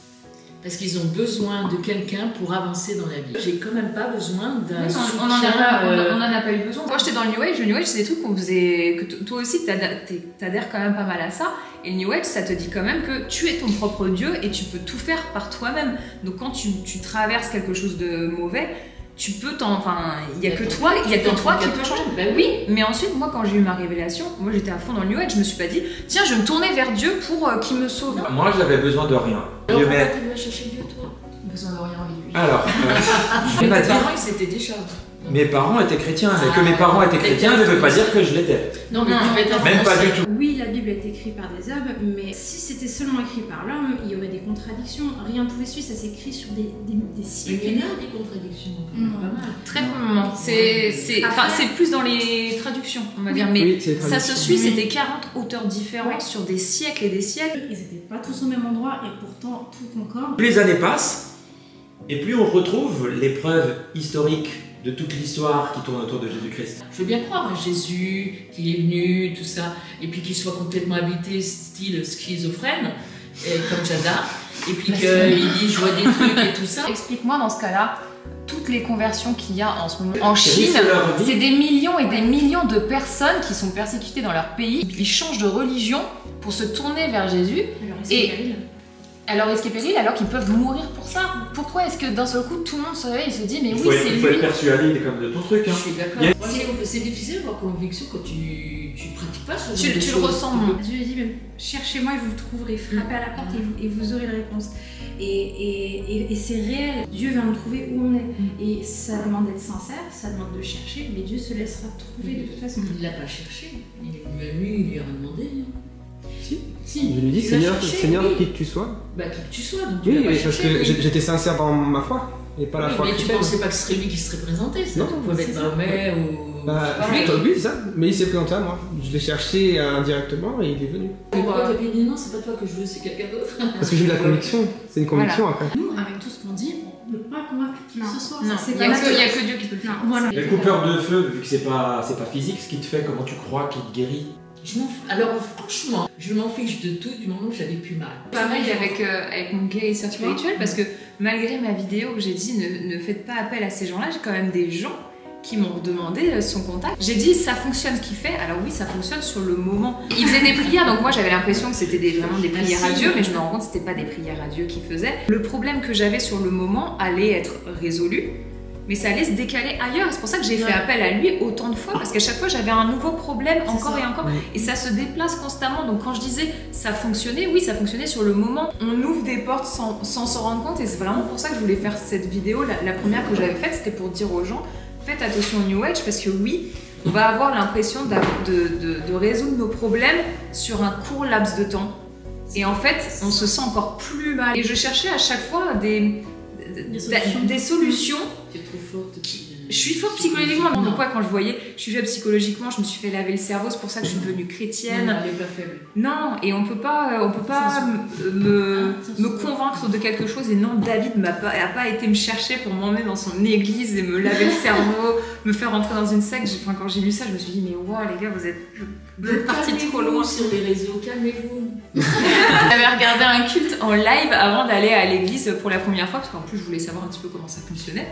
Speaker 9: Parce qu'ils ont besoin de quelqu'un pour avancer dans la vie. J'ai quand même pas besoin d'un
Speaker 2: Oui,
Speaker 9: soutien.
Speaker 2: on, on en a pas, on
Speaker 9: euh,
Speaker 2: en- on en a pas eu besoin. Moi, j'étais dans le New Age. Le New Age, c'est des trucs qu'on faisait. Que t- toi aussi, t'adhères t'es- t'adhères quand même pas mal à ça. Et le New Age, ça te dit quand même que tu es ton propre Dieu et tu peux tout faire par toi-même. Donc, quand tu, tu traverses quelque chose de mauvais, tu peux t'en. Enfin, il y a que toi, il y a que toi qui peut changer.
Speaker 9: Ben
Speaker 2: Oui, mais ensuite, moi, quand j'ai eu ma révélation, moi, j'étais à fond dans le New Age. Je me suis pas dit, tiens, je vais me tourner vers Dieu pour euh, qu'il me sauve.
Speaker 7: Moi j'avais besoin de rien.
Speaker 9: Alors,
Speaker 7: Dieu
Speaker 9: pourquoi
Speaker 7: m'aide.
Speaker 9: tu vas chercher Dieu, toi?
Speaker 2: Besoin de rien en vie.
Speaker 7: Alors, euh,
Speaker 9: Mais
Speaker 7: on va
Speaker 9: tes
Speaker 7: dire,
Speaker 9: parents, ils étaient déjà.
Speaker 7: mes parents étaient chrétiens, mais que
Speaker 9: Ah,
Speaker 7: mes parents étaient
Speaker 9: mais
Speaker 7: chrétiens ne veut pas dire que je l'étais.
Speaker 9: Non, mais
Speaker 2: Non,
Speaker 9: tu vas être
Speaker 7: Même pas du tout.
Speaker 8: Oui, la Bible est écrite par des hommes, mais si c'était seulement écrit par l'homme, il y aurait des contradictions. Rien ne pouvait suivre, ça s'écrit sur des, des, des
Speaker 9: Il
Speaker 8: siècles.
Speaker 9: y en a des contradictions.
Speaker 5: Mm.
Speaker 9: Pas mal.
Speaker 2: Très peu de moments. C'est c'est- enfin,
Speaker 8: Après-
Speaker 2: c'est plus dans les traductions, on va
Speaker 8: Oui.
Speaker 2: dire. Mais
Speaker 3: Oui, c'est les
Speaker 2: ça se
Speaker 3: traductions.
Speaker 2: suit,
Speaker 5: Oui.
Speaker 2: c'était quarante auteurs différents
Speaker 8: Ouais.
Speaker 2: sur des siècles et des siècles.
Speaker 5: Ils n'étaient pas tous au même endroit et pourtant tout concorde.
Speaker 7: Plus les années passent, et plus on retrouve les preuves historiques de toute l'histoire qui tourne autour de Jésus-Christ.
Speaker 9: Je veux bien croire à Jésus, qu'il est venu, tout ça, et puis qu'il soit complètement habité, style schizophrène, et comme Jada, et puis qu'il dit je vois des trucs et tout ça.
Speaker 2: Explique-moi dans ce cas-là toutes les conversions qu'il y a en ce moment. En Chine,
Speaker 7: C'est leur vie.
Speaker 2: c'est des millions et des millions de personnes qui sont persécutées dans leur pays. Ils changent de religion pour se tourner vers Jésus. Et- Alors risque et péril, alors qu'ils peuvent mourir pour ça. Pourquoi est-ce que d'un seul coup tout le monde se réveille et se dit mais
Speaker 7: Il
Speaker 2: oui
Speaker 7: faut, être,
Speaker 2: c'est
Speaker 7: il faut
Speaker 2: lui.
Speaker 7: être persuadé comme de ton truc.
Speaker 9: Je
Speaker 7: Hein.
Speaker 9: suis d'accord.
Speaker 7: Il y a-
Speaker 9: C'est- C'est difficile d'avoir conviction quand tu, tu pratiques pas ce genre
Speaker 2: Tu,
Speaker 9: de
Speaker 2: tu le
Speaker 9: choses.
Speaker 2: ressens moins.
Speaker 8: Dieu dit même cherchez-moi et vous le trouverez, frappez à la porte et vous, et vous aurez la réponse. Et, et, et, et c'est réel, Dieu va nous trouver où on est. Et ça demande d'être sincère, ça demande de chercher, mais Dieu se laissera trouver de toute façon.
Speaker 9: Il l'a pas cherché. Il est venu à lui, il lui a rien demandé. hein.
Speaker 3: Si.
Speaker 9: Si.
Speaker 3: Je lui dis,
Speaker 9: Tu l'as
Speaker 3: Seigneur,
Speaker 9: cherché,
Speaker 3: Seigneur,
Speaker 9: oui.
Speaker 3: qui que tu sois.
Speaker 9: Bah, qui que tu sois, donc tu
Speaker 3: Oui,
Speaker 9: l'as pas
Speaker 3: mais parce
Speaker 9: cherché.
Speaker 3: que
Speaker 9: lui.
Speaker 3: j'ai- j'étais sincère dans ma foi, et pas la
Speaker 9: Oui,
Speaker 3: foi
Speaker 9: mais tu
Speaker 3: chrétienne.
Speaker 9: pensais pas que ce serait lui qui serait présenté, c'est
Speaker 3: Non,
Speaker 9: tout. Vous pouvez
Speaker 3: c'est
Speaker 9: être
Speaker 3: ça.
Speaker 9: Mahomet ou.
Speaker 3: Bah,
Speaker 9: Pareil.
Speaker 3: oui, oui, c'est ça. Mais il s'est présenté à moi. Je l'ai cherché indirectement et il est venu.
Speaker 9: Mais pourquoi t'as dit non, c'est pas toi que je veux, c'est quelqu'un d'autre.
Speaker 3: Parce que j'ai eu la conviction. C'est une conviction après.
Speaker 5: Nous, avec tout ce qu'on dit, on ne peut pas convaincre qui
Speaker 8: Non.
Speaker 5: que ce soit.
Speaker 8: Non,
Speaker 5: Ça,
Speaker 2: Il
Speaker 5: c'est
Speaker 2: n'y a,
Speaker 5: pas
Speaker 2: que- il y a que Dieu qui peut le faire.
Speaker 8: Non, voilà.
Speaker 7: Les coupeurs de feu, vu que c'est pas, c'est pas physique, ce qui te fait, comment tu crois qu'il te guérit.
Speaker 9: Je m'en f- Alors franchement, je m'en fiche de tout du moment où j'avais plus mal.
Speaker 2: Pareil avec, euh, avec mon guérisseur spirituel parce que malgré ma vidéo où j'ai dit ne, ne faites pas appel à ces gens-là, j'ai quand même des gens qui m'ont demandé euh, son contact. J'ai dit ça fonctionne ce qu'il fait, alors oui ça fonctionne sur le moment. Il faisait des prières donc moi j'avais l'impression que c'était des- vraiment des prières à Dieu mais je me rends compte que c'était pas des prières à Dieu qu'il faisait. Le problème que j'avais sur le moment allait être résolu. Mais ça allait se décaler ailleurs. C'est pour ça que j'ai fait
Speaker 5: Ouais.
Speaker 2: appel à lui autant de fois, parce qu'à chaque fois j'avais un nouveau problème encore
Speaker 5: ça.
Speaker 2: et encore. Et ça se déplace constamment. Donc quand je disais ça fonctionnait, oui, ça fonctionnait sur le moment. On ouvre des portes sans sans s'en rendre compte. Et c'est vraiment pour ça que je voulais faire cette vidéo. La, la première que j'avais faite, c'était pour dire aux gens faites attention au New Age, parce que oui, on va avoir l'impression d'av- de, de, de résoudre nos problèmes sur un court laps de temps. Et en fait, on se sent encore plus mal. Et je cherchais à chaque fois des,
Speaker 5: Des solutions.
Speaker 2: des solutions.
Speaker 9: Tu es trop forte.
Speaker 2: Je suis forte psychologiquement. Donc quoi, quand je voyais, je suis faible psychologiquement, je me suis fait laver le cerveau, c'est pour ça que je suis devenue chrétienne.
Speaker 9: Non, elle est pas faible.
Speaker 2: Non, et on peut pas, on peut pas
Speaker 5: Ça
Speaker 2: me, me,
Speaker 5: Ah, ça
Speaker 2: me
Speaker 5: se-
Speaker 2: convaincre de quelque chose. Et non, David m'a pas, a pas été me chercher pour m'emmener dans son église et me laver le cerveau, me faire rentrer dans une secte. J'ai- Enfin, quand j'ai lu ça, je me suis dit mais wow les gars, vous êtes, vous êtes partis trop
Speaker 9: Calmez-vous
Speaker 2: loin.
Speaker 9: sur les réseaux, calmez-vous.
Speaker 2: J'avais regardé un culte en live avant d'aller à l'église pour la première fois, parce qu'en plus je voulais savoir un petit peu comment ça fonctionnait.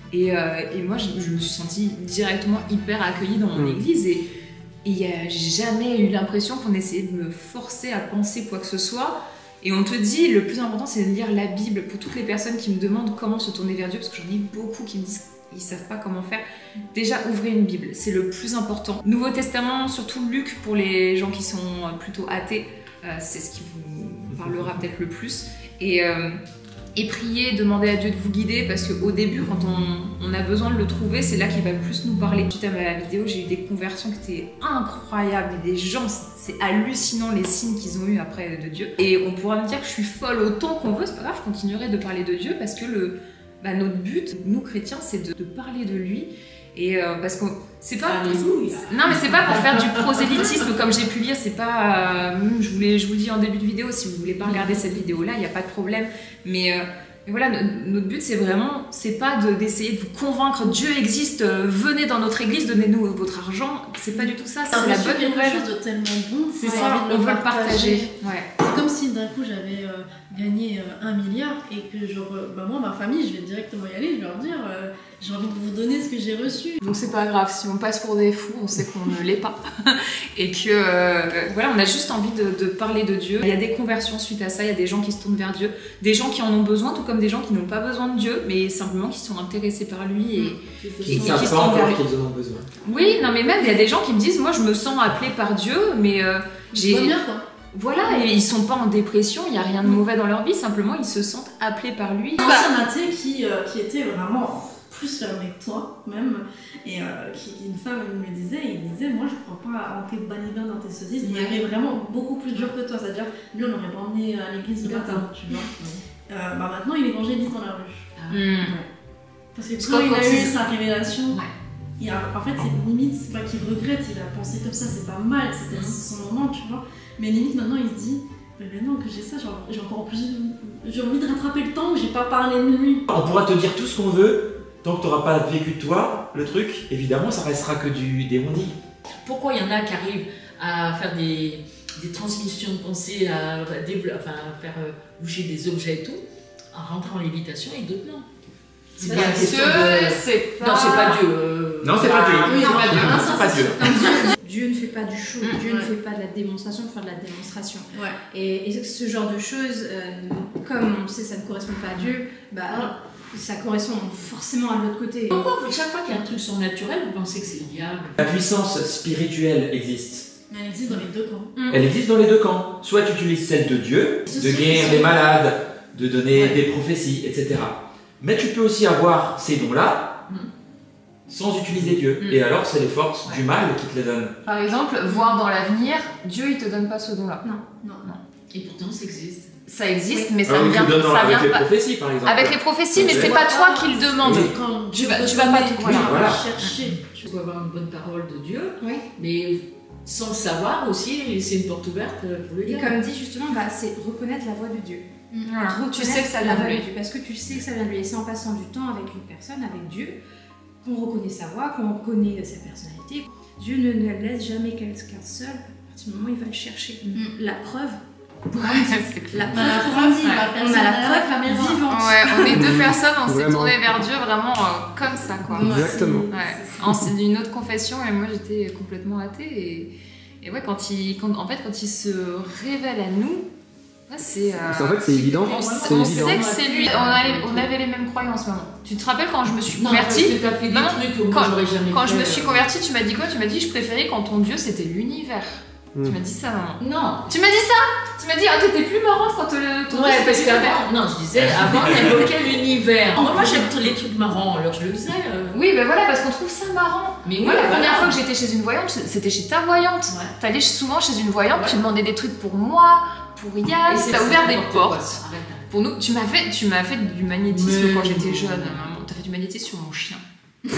Speaker 1: Et, euh, et moi, je, je me suis sentie directement hyper accueillie dans mon mmh. église. Et il n'y a jamais eu l'impression qu'on essayait de me forcer à penser quoi que ce soit. Et on te dit, le plus important, c'est de lire la Bible. Pour toutes les personnes qui me demandent comment se tourner vers Dieu, parce que j'en ai beaucoup qui me disent qu'ils ne savent pas comment faire. Déjà, ouvrez une Bible, c'est le plus important. Nouveau Testament, surtout Luc, pour les gens qui sont plutôt athées, euh, c'est ce qui vous parlera peut-être le plus. Et, euh, et priez, demandez à Dieu de vous guider, parce qu'au début, quand on, on a besoin de le trouver, c'est là qu'il va le plus nous parler. Suite à ma vidéo, j'ai eu des conversions qui étaient incroyables, et des gens, c'est hallucinant les signes qu'ils ont eu après de Dieu. Et on pourra me dire que je suis folle autant qu'on veut, c'est pas grave, je continuerai de parler de Dieu, parce que le... Bah, notre but, nous chrétiens, c'est de, de parler de lui. Et euh, parce que c'est pas. Non, mais c'est pas pour faire du prosélytisme comme j'ai pu lire. C'est pas. Euh, je, voulais, je vous dis en début de vidéo, si vous voulez pas regarder cette vidéo-là, il n'y a pas de problème. Mais, euh, mais voilà, notre but, c'est vraiment. C'est pas d'essayer de, de vous convaincre. Dieu existe, euh, venez dans notre église, donnez-nous votre argent. C'est pas du tout ça. C'est la bonne nouvelle.
Speaker 5: C'est quelque chose de tellement bon.
Speaker 1: C'est ça, on veut le partager. Ouais.
Speaker 5: C'est comme si d'un coup j'avais euh, gagné euh, un milliard et que genre, euh, bah moi, ma famille, je vais directement y aller, je vais leur dire euh, j'ai envie de vous donner ce que j'ai reçu.
Speaker 1: Donc c'est pas grave, si on passe pour des fous, on sait qu'on ne l'est pas. Et que euh, voilà, on a juste envie de, de parler de Dieu. Il y a des conversions suite à ça, il y a des gens qui se tournent vers Dieu, des gens qui en ont besoin, tout comme des gens qui n'ont pas besoin de Dieu, mais simplement qui sont intéressés par lui et,
Speaker 3: mmh. et, et qui savent pas encore qu'ils en ont besoin.
Speaker 1: Oui, non mais même il y a des gens qui me disent, moi je me sens appelée par Dieu, mais euh, j'ai...
Speaker 5: bien quoi.
Speaker 1: Voilà, et ils sont pas en dépression, il n'y a rien de mauvais dans leur vie, simplement ils se sentent appelés par lui.
Speaker 5: C'est un athée qui, euh, qui était vraiment plus fermé que toi même, et euh, qui, une femme elle me disait, il disait moi je crois pas en tes bannières, dans tes sottises, il y avait vraiment beaucoup plus dur que toi, c'est-à-dire lui on l'aurait pas emmené à l'église le matin, tu vois. Euh, bah maintenant il évangélise dans la rue. Ah. Mmh. Ouais. Parce que quand il a eu sa révélation, ouais. il a, en fait c'est limite, c'est pas qu'il regrette, il a pensé comme ça, c'est pas mal, c'était son moment, tu vois. Mais limite maintenant il se dit, mais maintenant que j'ai ça, j'ai encore plus, j'ai envie de rattraper le temps où j'ai pas parlé de lui.
Speaker 7: On pourra te dire tout ce qu'on veut, tant que tu n'auras pas vécu de toi, le truc, évidemment ça restera que du démoni.
Speaker 9: Pourquoi il y en a qui arrivent à faire des, des transmissions de pensée, à, enfin, à faire bouger des objets et tout, en rentrant en lévitation et d'autres non?
Speaker 1: C'est pas Dieu, c'est pas...
Speaker 9: Non, c'est pas Dieu. Euh...
Speaker 7: Non, c'est pas Dieu.
Speaker 8: Oui,
Speaker 7: non, pas Dieu. Non, c'est pas Dieu.
Speaker 8: Dieu ne fait pas du show, mmh, Dieu ouais. ne fait pas de la démonstration pour faire de la démonstration. Ouais. Et, et ce genre de choses, euh, comme on sait ça ne correspond pas à Dieu, bah, ouais. ça correspond forcément à l'autre côté.
Speaker 9: Pourquoi chaque fois qu'il y a un truc surnaturel, vous pensez que c'est le diable?
Speaker 7: La puissance spirituelle existe.
Speaker 5: Mais elle existe dans les deux camps.
Speaker 7: Mmh. Elle existe dans les deux camps. Soit tu utilises celle de Dieu, de guérir les malades, de donner ouais. des prophéties, et cetera. Mais tu peux aussi avoir ces dons-là mmh. sans utiliser Dieu. Mmh. Et alors, c'est les forces ouais. du mal qui te les donnent.
Speaker 1: Par exemple, voir dans l'avenir, Dieu il te donne pas ce don-là.
Speaker 8: Non, non, non.
Speaker 9: Et pourtant, ça existe.
Speaker 1: Ça existe, oui. mais ça
Speaker 7: ah, oui,
Speaker 1: vient,
Speaker 7: donne
Speaker 1: ça
Speaker 7: avec
Speaker 1: vient
Speaker 7: les
Speaker 1: pas.
Speaker 7: prophéties, par exemple.
Speaker 1: Avec les prophéties, mais c'est pas toi qui le demande.
Speaker 5: Quand
Speaker 1: tu vas, tu vas pas tout
Speaker 5: voilà.
Speaker 7: voilà.
Speaker 5: chercher.
Speaker 9: Tu peux avoir une bonne parole de Dieu,
Speaker 8: oui.
Speaker 9: mais sans le savoir aussi, c'est une porte ouverte pour le
Speaker 8: dire. Et comme dit justement, bah, c'est reconnaître la voix de Dieu.
Speaker 1: Voilà. Tu sais que ça vient de lui.
Speaker 8: Parce que tu sais que ça vient de lui. Et c'est en passant du temps avec une personne, avec Dieu, qu'on reconnaît sa voix, qu'on reconnaît sa personnalité. Dieu ne, ne laisse jamais quelqu'un seul. À partir du moment où il va le chercher. Mm. La preuve.
Speaker 1: Ouais,
Speaker 8: la preuve, la preuve ouais. On a la preuve vivante.
Speaker 1: Ouais, on est deux personnes, on s'est tourné vers Dieu vraiment euh, comme ça, quoi.
Speaker 3: Exactement.
Speaker 1: Ouais. C'est d'une autre confession et moi j'étais complètement athée. Et, et ouais, quand il, quand, en fait, quand il se révèle à nous, c'est. Euh,
Speaker 3: en fait, c'est évident.
Speaker 1: On,
Speaker 3: c'est
Speaker 1: on
Speaker 3: évident.
Speaker 1: sait que c'est lui. On, a, on avait les mêmes croyances, maman. Tu te rappelles quand je me suis convertie?
Speaker 9: Non, parce que fait des non, trucs que
Speaker 1: quand,
Speaker 9: moi, j'aurais jamais
Speaker 1: quand
Speaker 9: fait.
Speaker 1: je me suis convertie, tu m'as dit quoi? Tu m'as dit je préférais quand ton Dieu c'était l'univers. Mm. Tu m'as dit ça, maman.
Speaker 9: Non.
Speaker 1: Tu m'as dit ça? Tu m'as dit, ah, t'étais plus marrante quand le, ton
Speaker 9: ouais, parce qu'avant, non, je disais, avant, on évoquait l'univers. Moi, j'aime les trucs marrants, alors je le faisais. Euh...
Speaker 1: Oui, ben voilà, parce qu'on trouve ça marrant. Mais moi, oui, la première fois que j'étais chez une voyante, c'était chez ta voyante. Ouais. T'allais souvent chez une voyante, ouais. tu demandais des trucs pour moi, pour Yann, t'as ouvert des portes. Pour nous, tu m'as fait, tu m'as fait du magnétisme mais... quand j'étais jeune, maman. T'as fait du magnétisme sur mon chien.
Speaker 9: Ah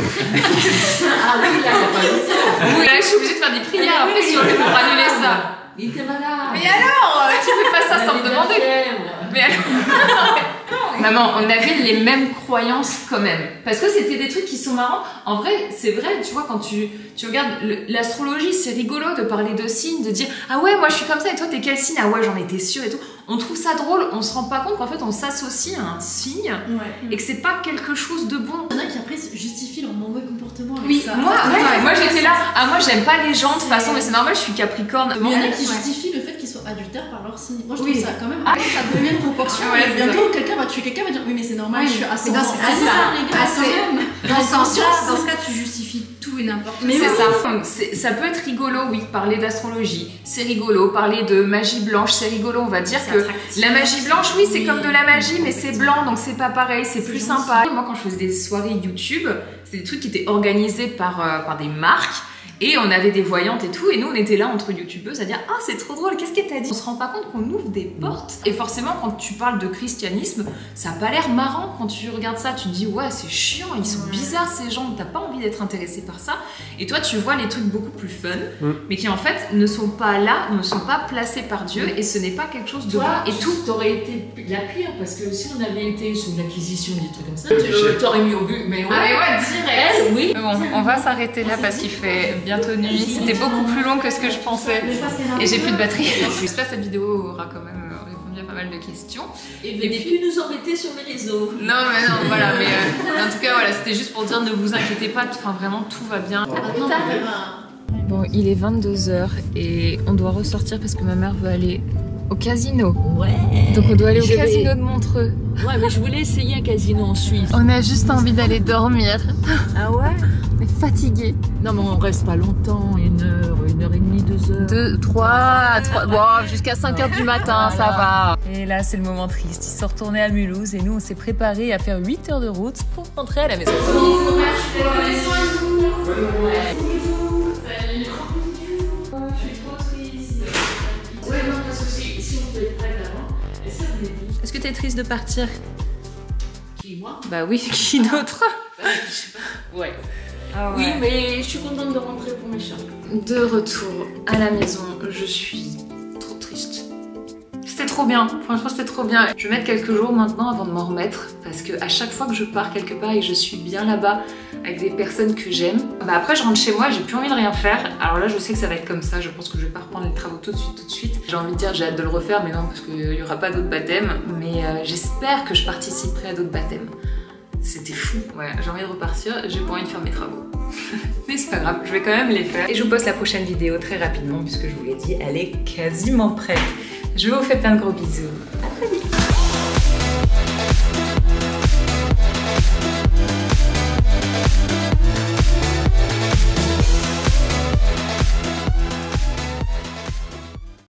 Speaker 9: oui, là,
Speaker 1: oui, là, je suis obligée de faire des prières après sur lui pour annuler ça.
Speaker 9: Il était malade.
Speaker 1: Mais alors, tu fais pas ça sans me demander. Mais alors... Maman, on avait les mêmes croyances quand même. Parce que c'était des trucs qui sont marrants. En vrai, c'est vrai, tu vois, quand tu, tu regardes l'astrologie, c'est rigolo de parler de signes, de dire « Ah ouais, moi je suis comme ça et toi t'es quel signe ? Ah ouais, j'en étais sûre et tout. » On trouve ça drôle, on se rend pas compte qu'en fait on s'associe à un signe
Speaker 5: Ouais.
Speaker 1: et que c'est pas quelque chose de bon.
Speaker 5: Il y en a qui après justifient leur mauvais comportement avec
Speaker 1: Oui,
Speaker 5: ça.
Speaker 1: moi,
Speaker 5: Ça,
Speaker 1: ouais,
Speaker 5: ça,
Speaker 1: moi
Speaker 5: ça,
Speaker 1: j'étais
Speaker 5: ça,
Speaker 1: là.
Speaker 5: ça.
Speaker 1: Ah, moi j'aime pas les gens de toute façon, mais c'est normal, je suis Capricorne.
Speaker 5: Il y en a qui
Speaker 1: Ouais.
Speaker 5: justifient le fait qu'ils soient adultères par leur signe. Moi je
Speaker 1: Oui.
Speaker 5: trouve ça quand même,
Speaker 1: Ah.
Speaker 5: ça devient une proportion.
Speaker 1: Ah ouais,
Speaker 5: et
Speaker 1: c'est
Speaker 5: bientôt quelqu'un va tuer quelqu'un va dire oui mais c'est normal,
Speaker 8: Oui.
Speaker 5: je suis
Speaker 8: Mais
Speaker 5: ascendant.
Speaker 8: dans ce-
Speaker 5: Ah,
Speaker 8: c'est
Speaker 5: ça,
Speaker 8: ça.
Speaker 5: les gars,
Speaker 8: Ah,
Speaker 5: quand
Speaker 8: c'est-
Speaker 5: même.
Speaker 8: Dans ce sens-là,
Speaker 5: conscience.
Speaker 8: dans ce cas, tu justifies tout et n'importe quoi.
Speaker 5: Mais
Speaker 1: C'est
Speaker 5: oui.
Speaker 1: ça. C'est- Ça peut être rigolo, oui, parler d'astrologie, c'est rigolo. Parler de magie blanche, c'est rigolo. On va dire
Speaker 8: C'est
Speaker 1: que
Speaker 8: attractif.
Speaker 1: la magie blanche, oui, c'est
Speaker 5: Oui.
Speaker 1: comme de la magie, mais c'est blanc, donc c'est pas pareil, c'est
Speaker 5: C'est
Speaker 1: plus
Speaker 5: gentil.
Speaker 1: sympa. Moi, quand je faisais des soirées YouTube, c'était des trucs qui étaient organisés par, euh, par des marques. Et on avait des voyantes et tout, et nous on était là entre youtubeuses à dire ah c'est trop drôle, qu'est-ce qu'elle t'a dit? On se rend pas compte qu'on ouvre des portes. Et forcément quand tu parles de christianisme, ça a pas l'air marrant quand tu regardes ça, tu te dis ouais c'est chiant, ils sont bizarres ces gens, t'as pas envie d'être intéressé par ça. Et toi tu vois les trucs beaucoup plus fun,
Speaker 3: Mm.
Speaker 1: mais qui en fait ne sont pas là, ne sont pas placés par Dieu, et ce n'est pas quelque chose de
Speaker 9: Toi,
Speaker 1: bon. Et tout.
Speaker 9: t'aurais été la pire parce que si on avait été sous l'acquisition des trucs comme ça, tu t'aurais mis au but. Mais ouais,
Speaker 1: Ah mais ouais, direct.
Speaker 9: elle, oui.
Speaker 1: Bon, on va s'arrêter là parce qu'il fait bientôt nuit. C'était beaucoup plus long que ce que je pensais. Et j'ai plus de batterie. J'espère que cette vidéo aura quand même répondu à pas mal de questions.
Speaker 9: Et venez plus nous embêter sur les réseaux.
Speaker 1: Non mais non, voilà, mais euh, en tout cas voilà, c'était juste pour dire ne vous inquiétez pas, enfin vraiment tout va bien.
Speaker 5: Maintenant, on verra.
Speaker 1: Bon, il est vingt-deux heures et on doit ressortir parce que ma mère veut aller au casino.
Speaker 9: Ouais.
Speaker 1: Donc on doit aller au
Speaker 9: Je vais-
Speaker 1: casino de Montreux.
Speaker 9: Ouais, mais je voulais essayer un casino en Suisse.
Speaker 1: On a juste envie d'aller dormir.
Speaker 9: Ah ouais?
Speaker 1: On est fatigués.
Speaker 9: Non, mais on reste pas longtemps, une heure, une heure et demie, deux heures.
Speaker 1: deux, trois, trois, bon, jusqu'à cinq heures du matin, ça va. Et là, c'est le moment triste. Ils sont retournés à Mulhouse et nous, on s'est préparés à faire huit heures de route pour rentrer à la maison. Est-ce que t'es triste de partir?
Speaker 9: Qui, moi?
Speaker 1: Bah oui, qui d'autre?
Speaker 9: Ouais.
Speaker 1: Ah
Speaker 9: Oui, mais je suis contente de rentrer pour mes chats.
Speaker 1: De retour à la maison, je suis trop triste. C'était trop bien, franchement c'était trop bien. Je vais mettre quelques jours maintenant avant de m'en remettre parce que à chaque fois que je pars quelque part et que je suis bien là-bas avec des personnes que j'aime, bah après je rentre chez moi, j'ai plus envie de rien faire. Alors là je sais que ça va être comme ça, je pense que je vais pas reprendre les travaux tout de suite, tout de suite. J'ai envie de dire j'ai hâte de le refaire, mais non parce qu'il y aura pas d'autres baptêmes. Mais euh, j'espère que je participerai à d'autres baptêmes. C'était fou, ouais, j'ai envie de repartir, j'ai pas envie de faire mes travaux. Mais c'est pas grave, je vais quand même les faire. Et je vous poste la prochaine vidéo très rapidement puisque je vous l'ai dit, elle est quasiment prête. Je vous fais plein de gros bisous. À très vite.